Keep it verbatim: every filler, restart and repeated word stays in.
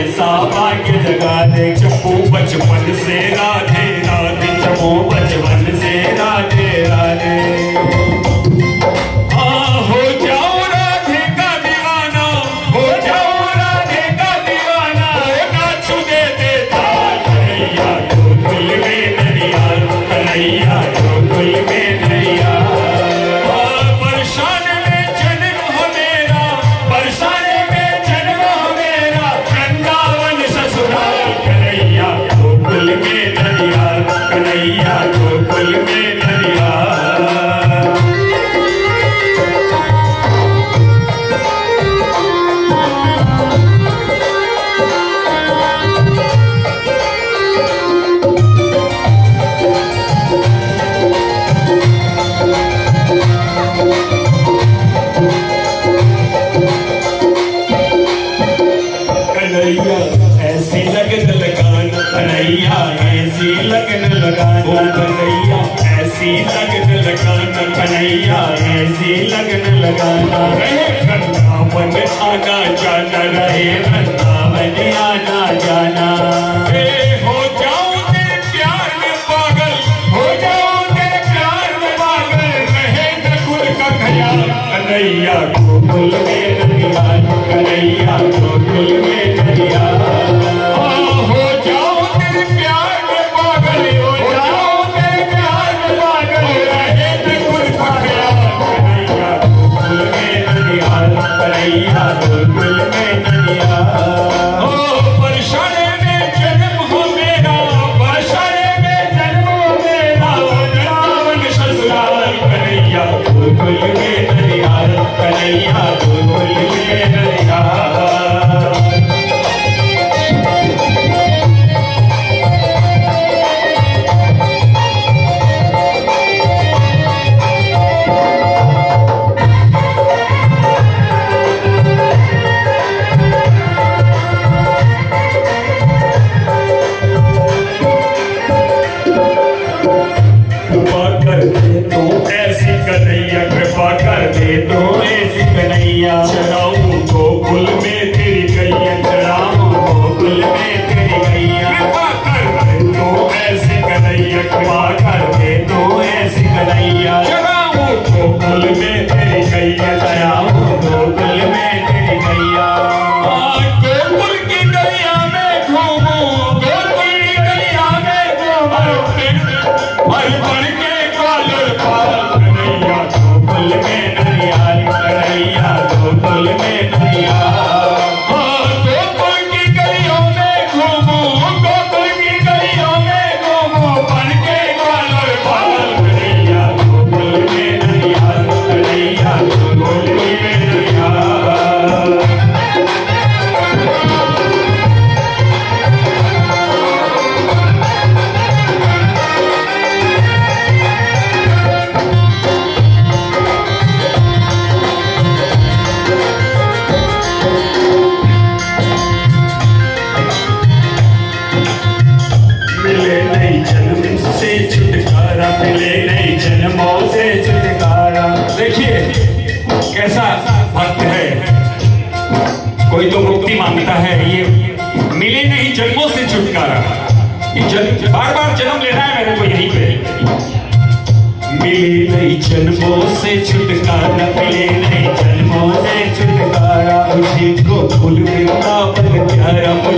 ऐसा भाग्य जगा दे। चप्पू बचपन से राधे राधे, चप्पू बचपन से राधे राधे। हाँ हो जाओ राधे का दीवाना, हो जाओ राधे का दीवाना, नाचू दे देता कन्हैया गोकुल में नैया, कन्हैया गोकुल में नैया। बरसाने में जन्म हो मेरा, बरसाने में जन्म हो मेरा, वृंदावन ससुराल कन्हैया गोकुल में नैया, कन्हैया गोकुल में नैया। कन्हैया ऐसी लगन लगाना, कन्हैया ऐसी लगन लगाना, कन्हैया ऐसी लगन लगाना, कन्हैया ऐसी लगन लगाना। रहे वृंदावन आना जाना, रहे वृंदावन आना जाना। हो जाऊं तेरे प्यार में पागल, हो जाऊं तेरे प्यार में पागल, रहे नकुल का ख्याल कन्हैया गोकुल में नैया, कन्हैया गोकुल में नैया। हो जाओ तेरे प्यार में पागल, हो जाओ तेरे प्यार में पागल, रहे नकुल का ख्याल कन्हैया गोकुल में नैया, कन्हैया गोकुल में नैया। हो बरसाने में जन्म हो मेरा, बरसाने में जन्म हो मेरा, वृंदावन ससुराल कन्हैया गोकुल में नैया, कन्हैया गोकुल में नैया। कृपा कर दे तो ऐसी कन्हैया, कृपा कर दे तो ऐसी कन्हैया। चढ़ाऊं गोकुल में तेरी गैया, चढ़ाऊं गोकुल में तेरी गैया। कृपा कर दे तो ऐसी कन्हैया, कृपा कर दे तो ऐसी कन्हैया। चढ़ाऊं गोकुल में तेरी गैया, चढ़ाऊं गोकुल में तेरी गैया। गोकुल की गलिया में घूमूं, गोकुल की गलिया में घूमूं, हर बन के कालर पाल कन्हैया गोकुल में नैया, कन्हैया गोकुल में नैया। गोकुल की गलियों में घूमूं, गोकुल की गलियों में घूमूं, बन के कालर पाल कन्हैया गोकुल में नैया, कन्हैया गोकुल में नैया। मिले नहीं जन्म से छुटकारा, मिले नहीं जन्मों से छुटकारा। देखिए कैसा भक्त है, कोई तो मुक्ति मांगता है, ये मिले नहीं जन्मों से छुटकारा। ये जन्म बार बार जन्म लेना है मेरे को यहीं पे। मिले नहीं जन्मों से छुटकारा, मिले नहीं जन्मों से छुटकारा, मुझे गोकुल वृंदावन प्यारा,